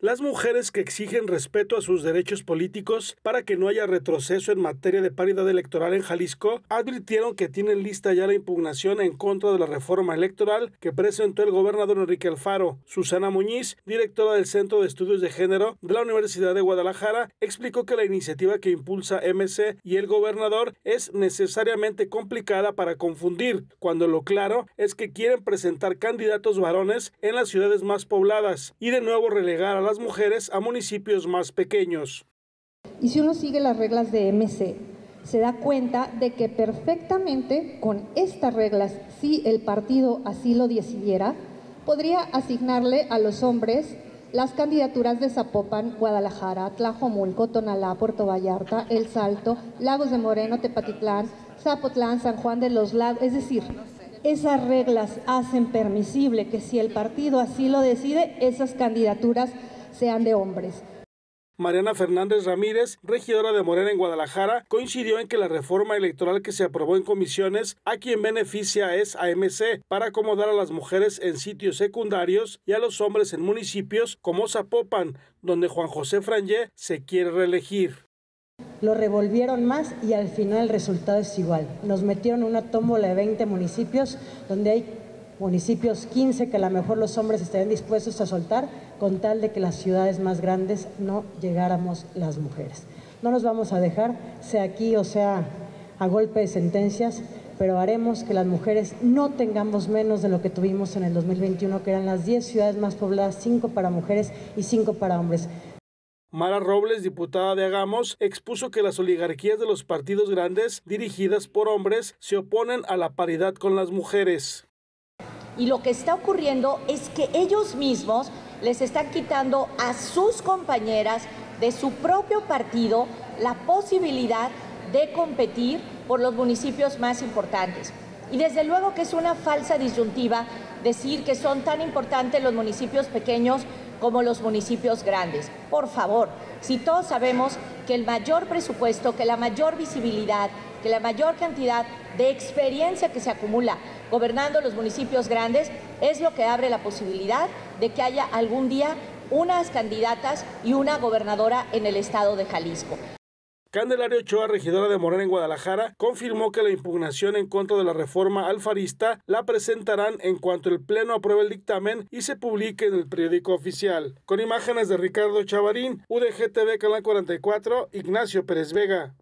Las mujeres que exigen respeto a sus derechos políticos para que no haya retroceso en materia de paridad electoral en Jalisco advirtieron que tienen lista ya la impugnación en contra de la reforma electoral que presentó el gobernador Enrique Alfaro. Susana Muñiz, directora del Centro de Estudios de Género de la Universidad de Guadalajara, explicó que la iniciativa que impulsa MC y el gobernador es necesariamente complicada para confundir, cuando lo claro es que quieren presentar candidatos varones en las ciudades más pobladas y de nuevo relegar a las mujeres a municipios más pequeños. Y si uno sigue las reglas de MC, se da cuenta de que perfectamente con estas reglas, si el partido así lo decidiera, podría asignarle a los hombres las candidaturas de Zapopan, Guadalajara, Tlajomulco, Tonalá, Puerto Vallarta, El Salto, Lagos de Moreno, Tepatitlán, Zapotlán, San Juan de los Lagos, es decir, esas reglas hacen permisible que si el partido así lo decide, esas candidaturas sean de hombres. Mariana Fernández Ramírez, regidora de Morena en Guadalajara, coincidió en que la reforma electoral que se aprobó en comisiones a quien beneficia es a MC para acomodar a las mujeres en sitios secundarios y a los hombres en municipios como Zapopan, donde Juan José Frangé se quiere reelegir. Lo revolvieron más y al final el resultado es igual. Nos metieron en una tómbola de 20 municipios, donde hay municipios 15 que a lo mejor los hombres estarían dispuestos a soltar, con tal de que las ciudades más grandes no llegáramos las mujeres. No nos vamos a dejar, sea aquí o sea a golpe de sentencias, pero haremos que las mujeres no tengamos menos de lo que tuvimos en el 2021, que eran las 10 ciudades más pobladas, 5 para mujeres y 5 para hombres. Mara Robles, diputada de Hagamos, expuso que las oligarquías de los partidos grandes, dirigidas por hombres, se oponen a la paridad con las mujeres. Y lo que está ocurriendo es que ellos mismos les están quitando a sus compañeras de su propio partido la posibilidad de competir por los municipios más importantes. Y desde luego que es una falsa disyuntiva decir que son tan importantes los municipios pequeños como los municipios grandes. Por favor, si todos sabemos que el mayor presupuesto, que la mayor visibilidad, que la mayor cantidad de experiencia que se acumula gobernando los municipios grandes es lo que abre la posibilidad de que haya algún día unas candidatas y una gobernadora en el estado de Jalisco. Candelaria Ochoa, regidora de Morena en Guadalajara, confirmó que la impugnación en contra de la reforma alfarista la presentarán en cuanto el Pleno apruebe el dictamen y se publique en el periódico oficial. Con imágenes de Ricardo Chavarín, UDG TV, Canal 44, Ignacio Pérez Vega.